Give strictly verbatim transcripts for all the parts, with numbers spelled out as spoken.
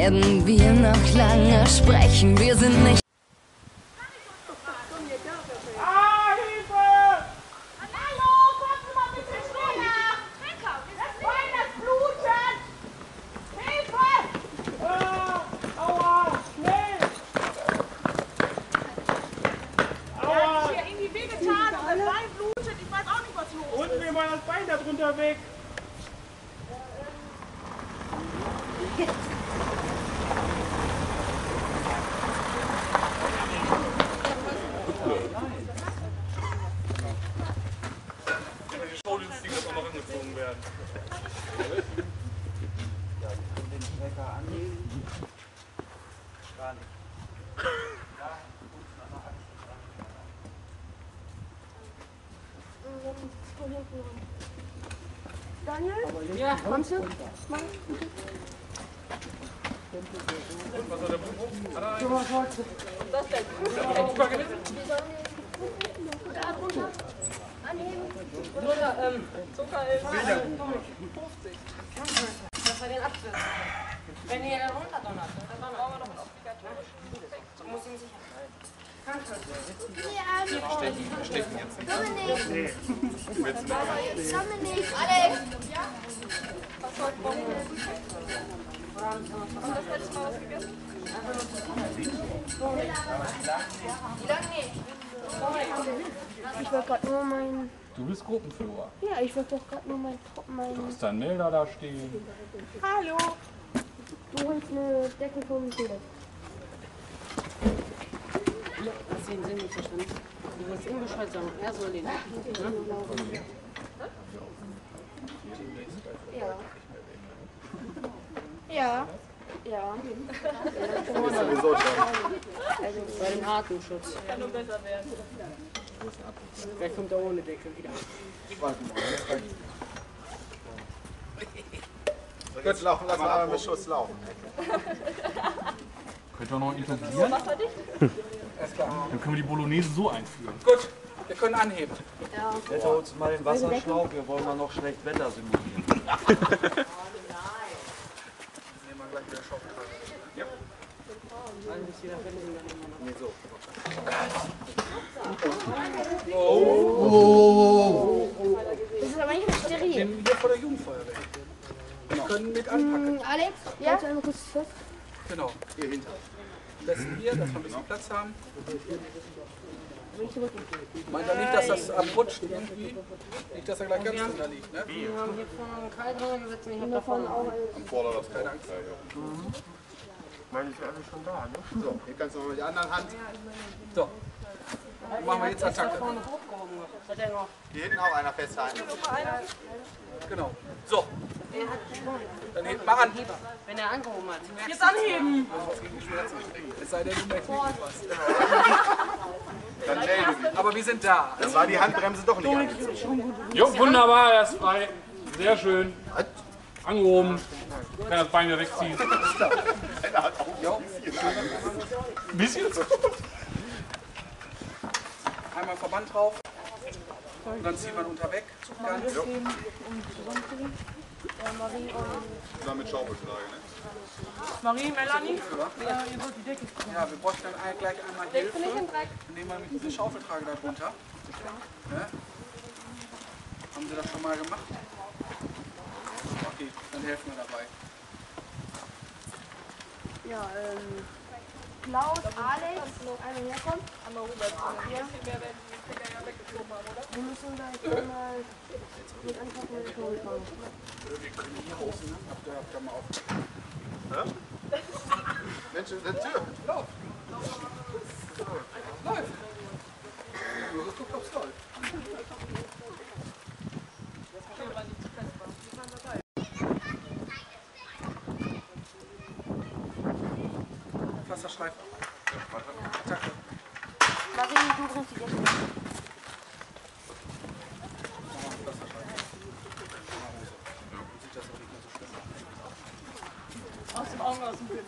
werden wir noch lange sprechen. Wir sind nicht. Unten mir mal das Bein da drunter weg. Die Showdienstdinger auch noch angezogen werden. Den Trecker anlegen. Gar nicht. Daniel? Ja, kommst du? Mach. Was hat der Buch? Hat er So, was wolltest du? das denn? Hat er Zucker gelitten? Da drunter. Anheben. Oder, ähm, Zucker ist fünfzig. Das war den Abschluss. Wenn ihr da runter donnert, dann brauchen wir noch einen Obligatorisch. So muss ihn sicher. Stechen jetzt. Dominik! Dominik! Alex! Was soll ich brauchen? Und das letzte Mal was gegessen? Wie lange nicht? Ich wollte gerade nur mein... Du bist Gruppenführer. Ja, ich wollte doch gerade nur mein... mein Du hast deinen Melder da stehen. Hallo! Du holst eine Decke vom Toilette. Das sehen Sie nicht verstanden. Du musst ihm Bescheid sagen. Er soll den. Ja. Ja. Ja. Bei dem Atemschutz. Kann nur besser werden. Vielleicht kommt er ohne Decke wieder. Gut, laufen lassen wir aber mit Schuss laufen. Könnt ihr noch intensivieren? Alles klar. Dann können wir die Bolognese so einführen. Gut, wir können anheben. Ja. Jetzt holt uns mal den Wasserschlauch, wir wollen mal noch schlecht Wetter simulieren. Nehmen wir gleich wieder Schaufeltrag. Ja. Nee, so. Das ist aber nicht steril. Nehmen wir vor der Jugendfeuerwehr. Wir können mit anpacken. Alex? Ja? Kannst du einmal kurz fest? Genau, hier hinter. Am besten hier, dass wir ein bisschen Platz haben. Meint er nicht, dass das abrutscht irgendwie? Nicht, dass er gleich ganz drunter liegt, ne? Wir haben hier vorne einen Kaltring, wir sitzen hier davon auch. Am Vorderlauf, Keine Angst. Meine ist ja alles schon da, ne? So, hier kannst du mal mit der anderen Hand. So, dann machen wir jetzt Attacke. Hat er noch? Hier hinten auch einer festhalten. Genau. So, dann hebt mal an. Wenn er angehoben hat. Jetzt anheben! Es sei denn, du merkst nicht was. Dann melde dich. Aber wir sind da. Dann war die Handbremse doch nicht angezogen. Jo, wunderbar, er ist frei. Sehr schön. Angehoben. Kann das Bein wieder wegziehen. Einer hat auch Jo. Ein bisschen. Einmal Verband drauf. Und dann zieht man unter weg. Ganz. zusammen mit Schaufelschlage, ne? Marie, Melanie? Ja, ihr wollt die Decke. Ja, wir bräuchten dann ein, gleich einmal Hilfe. Dann nehmen wir mit dieser Schaufeltrage da drunter. Ne? Haben Sie das schon mal gemacht? Okay, dann helfen wir dabei. Ja, ähm... Klaus, Alex, einmal herkommen. Einmal rüber. Ein bisschen mehr, wenn die Finger ja weggeschoben haben, oder? Wir müssen gleich einmal mit anpacken und Ton fahren. Wir können hier außen, ne? Habt ihr, habt ihr mal auf. Ja? Mensch, in der Tür. Lauf! Läuft! Nur geguckt, ob's läuft. Wasserschleife. Attacke. Marie, du bringst die Decke. Aus dem Augen, aus dem Bild.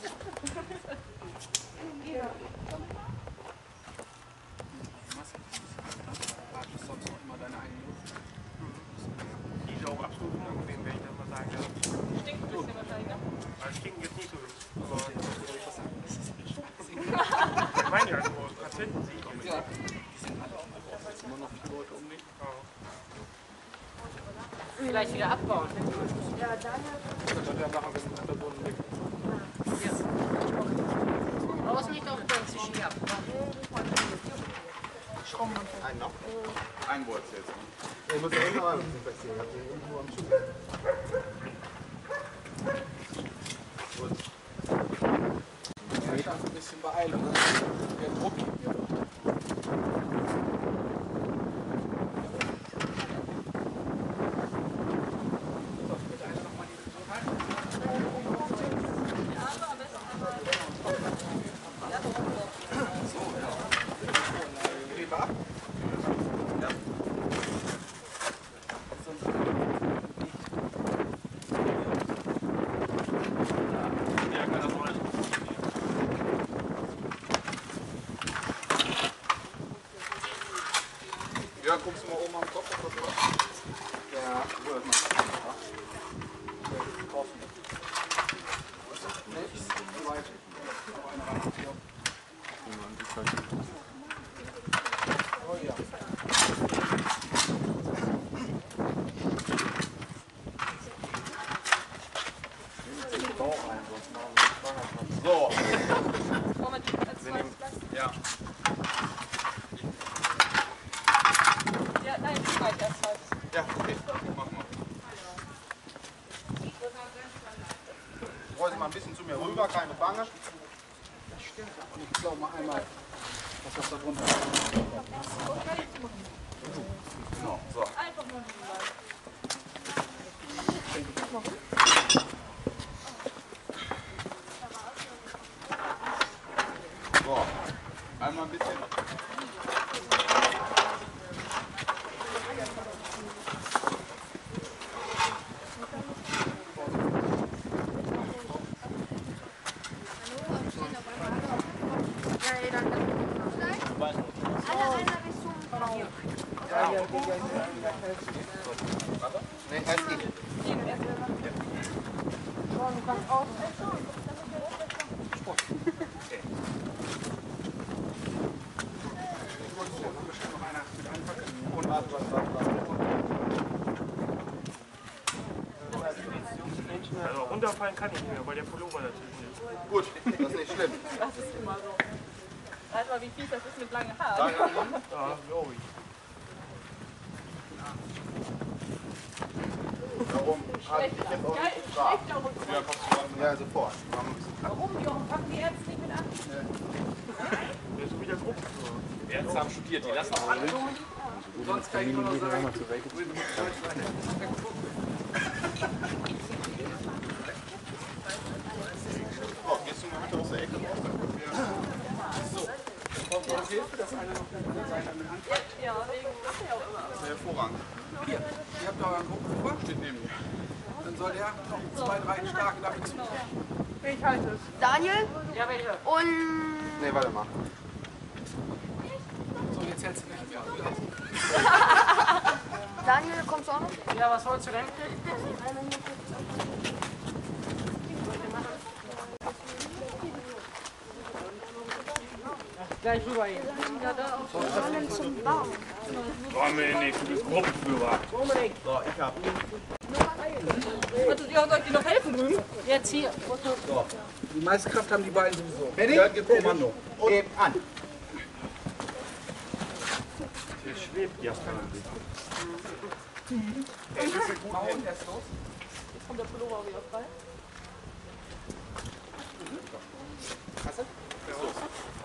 Atmest sonst noch immer deine eigene Luft. Die ist auch absolut unangenehm, wenn ich das mal sagen darf. Stinkt ein bisschen wahrscheinlich, ne? Weil es stinkt jetzt nicht so. Aber gleich wieder abbauen. Ja, Daniel. Raus nicht auf den Sushi ab. Einen noch? Ein Wort jetzt. Ich muss ja immer mal passieren. Ich habe den irgendwo am Schuh. Ich darf ein bisschen beeilen, ne? Der Druck geht mir doch. Ja, guckst du mal oben am Kopf auf das was? Ja, wo das mal Oh ja. So. Moment, als Wir nehmen, ja. Ja, nein, ich weiß erst was. Ja, okay. Mach mal. Rollen Sie mal ein bisschen zu mir rüber, keine Bange. Und ich glaube mal einmal, was das da drunter ist. Genau, so. Einfach nur die So. Einmal ein bisschen. Nee, erst ich. Und warte, warte, warte, warte. Also runterfallen kann ich nicht mehr, weil der Pullover natürlich nicht. Gut, das ist nicht schlimm. Das ist immer so. Weiß mal, wie fies das ist mit langen Haaren. Danke. Ja, glaube ich. Warum habe ich jetzt auch nicht gefragt? Schlecht darum. Ja, kommst du ran? Ja, sofort. Machen wir ein bisschen Platz. Warum, Jochen? Packen die Ärzte nicht mit an? Der ist so wie der Gruppenführer. Ärzte haben studiert, die lassen auch alle. Sonst kann ich nur noch sagen, Oh, gehst du mal bitte aus der Ecke raus? Dann können wir... braucht ihr Hilfe, dass einer noch mit der Seite mit anfängt. Ja, wegen, das ist ja auch immer. Das wäre hervorragend. Hier, ihr habt da einen Gruppenführer, steht neben mir. Dann soll der noch zwei, drei Starke damit zu. Ich halte es. Daniel Ja, welche? und Nee, warte mal. So, jetzt hältst du nicht mehr. Daniel, kommst du auch noch? Ja, was wolltest du denn? Gleich rüber hin. Zum Baum. Dominik, du bist Gruppenführer. Dominik. So, ich hab. Also, ja, soll ich dir noch helfen drüben? Jetzt hier. Die meiste Kraft haben die beiden sowieso. Benny, ja, gib Kommando. Und eben an. Der schwebt ja. Mauen erst los. Jetzt kommt der Pullover auch wieder frei. Hast du?